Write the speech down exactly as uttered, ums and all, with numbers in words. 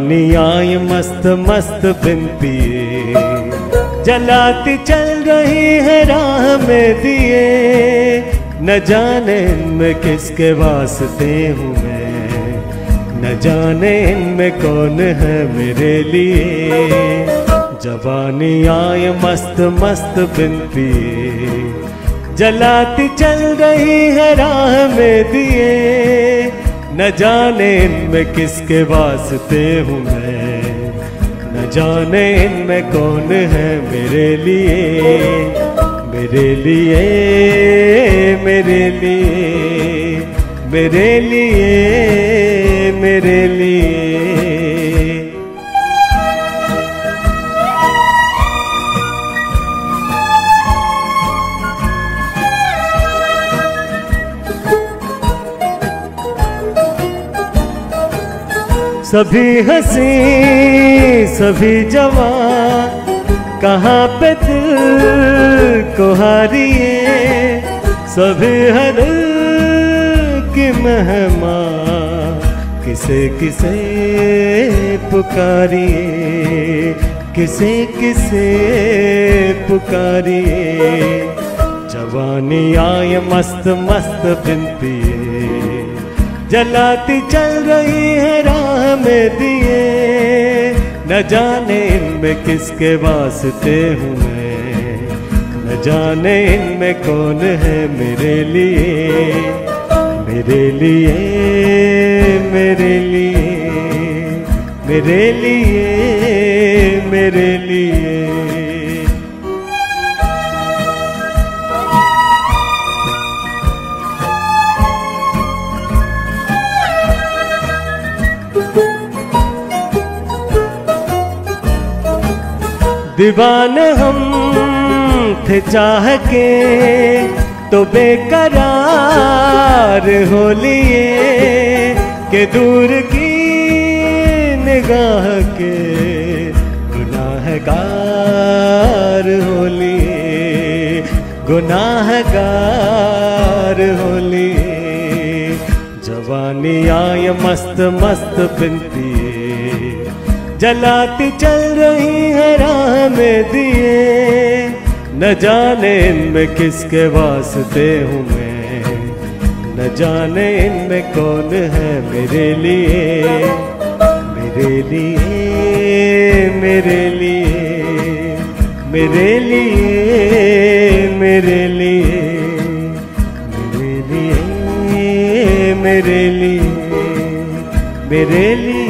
जवानी आई मस्त मस्त बिनती जलाती चल रही है राह में दिए, न जाने इनमें किसके वास्ते हूँ मैं, न जाने इनमें कौन है मेरे लिए। जवानी आए मस्त मस्त बिनती जलाती चल रही है राह में दिए, न जाने इनमें किसके वास्ते हूँ मैं, न जाने इनमें कौन है मेरे लिए, मेरे लिए मेरे लिए मेरे लिए मेरे लिए। सभी हंसी सभी जवान कहाँ पे दिल को हारिए, सभी हर की मेहमान किसे किसे पुकारिए, किसे किसे पुकारिए। जवानी आए मस्त मस्त बिनती जलाती चल रही है राह में दिए, न जाने इनमें किसके वास्ते हूँ मैं, न जाने इनमें कौन है मेरे लिए, मेरे लिए मेरे लिए मेरे लिए मेरे लिए। दीवाने हम थे चाह के तो बेकरार हो लिए, के दूर की निगाह के गुनाहगार हो लिए, गुनाहगार हो लिए। जवानी आए मस्त मस्त बिनती जलाती चल रही है राह में दिए, न जाने इनमें किसके वास्ते हूँ मैं, न जाने इनमें कौन है मेरे लिए, मेरे लिए मेरे लिए मेरे लिए मेरे लिए मेरे लिए मेरे लिए मेरे लिए।